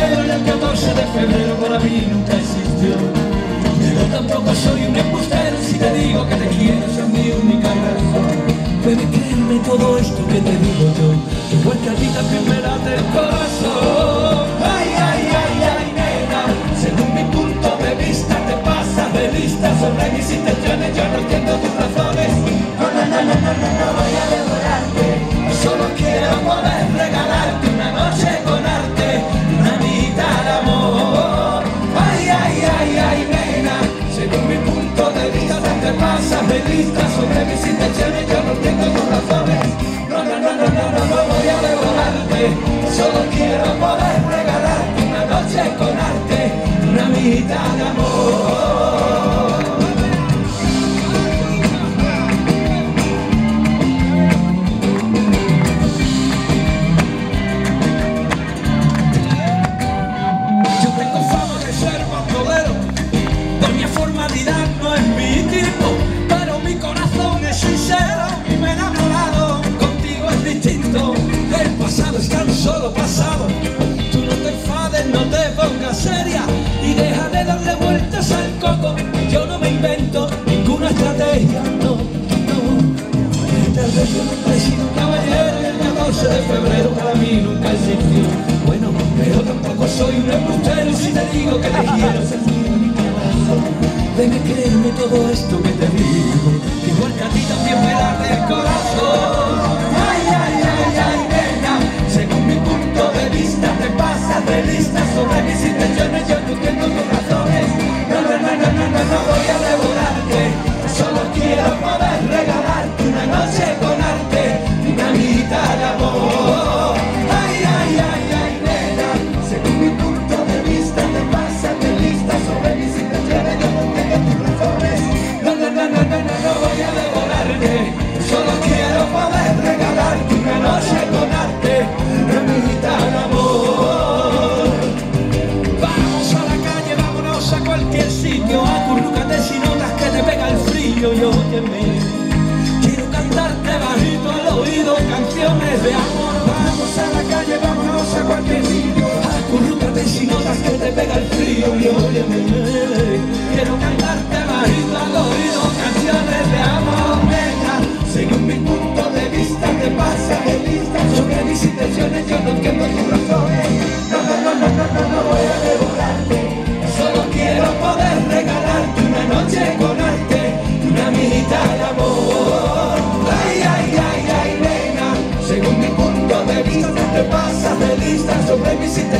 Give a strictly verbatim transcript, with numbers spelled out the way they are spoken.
caballero y el catorce de febrero para mí nunca existió. Pero tampoco soy un embustero si te digo que te quiero, esa es mi única razón. Puedes creerme todo esto que te digo yo, igual que a ti también me late el corazón. Ay, ay, ay, ay, nena, según mi punto de vista te pasas de lista sobre mis intenciones, yo no entiendo tus razones. No, no, no, no, no, no, no voy a devorarte, solo quiero poder regalarte una noche con arte, una mitad de amor. Ay, ay, ay, ay, nena, según mi punto de vista te pasas de lista sobre mis intenciones, yo no entiendo tus razones. No, no, no, no, no, no, no voy a devorarte, solo quiero poder regalarte una noche con arte, una mitad de amor. Yo tengo fama de ser bandolero, doña formalidad no es mi tipo, pero mi corazón es sincero y me he enamorado. Contigo es distinto, el pasado es tan solo pasado. Tú no te enfades, no te pongas seria y deja de darle vueltas al coco. Yo no me invento ninguna estrategia, no, no. Tal vez yo nunca he sido un caballero y el catorce de febrero para mí nunca existió. Bueno, pero tampoco soy un embustero si te digo que te quiero, esa es mi única razón. Debe creerme todo esto que te digo, que igual que a ti también me late el corazón. Ay, ay, ay, ay, nena, según mi punto de vista te pasas de lista sobre mis intenciones, yo no entiendo tus razones. No, no, no, no, no, no, no voy a devorarte, solo quiero poder regalarte una noche con arte, una mitad de amor. Ay, ay, ay, ay, nena, según mi punto de vista te pasas de lista sobre mis intenciones, yo no entiendo tus razones. No, no, no, no, no, no, no voy a devorarte, solo quiero poder regalarte una noche con arte, una mitad de amor. Vamos a la calle, vámonos a cualquier sitio, acurrúcate si notas que te pega el frío y óyeme, quiero cantarte bajito al oído canciones de amor. Vamos a la calle, vámonos a cualquier sitio, acurrúcate si notas que te pega el frío y óyeme, quiero cantarte bajito al oído canciones de amor. Nena, según mi punto de vista te pasa de lista sobre mis intenciones, yo no entiendo tus razones. No, no, no, no, no, no, no voy a devorarte, solo quiero poder regalarte una noche con arte, una mitad de amor. Ay, ay, ay, ay, nena, según mi punto de vista te pasas de lista sobre mis intenciones.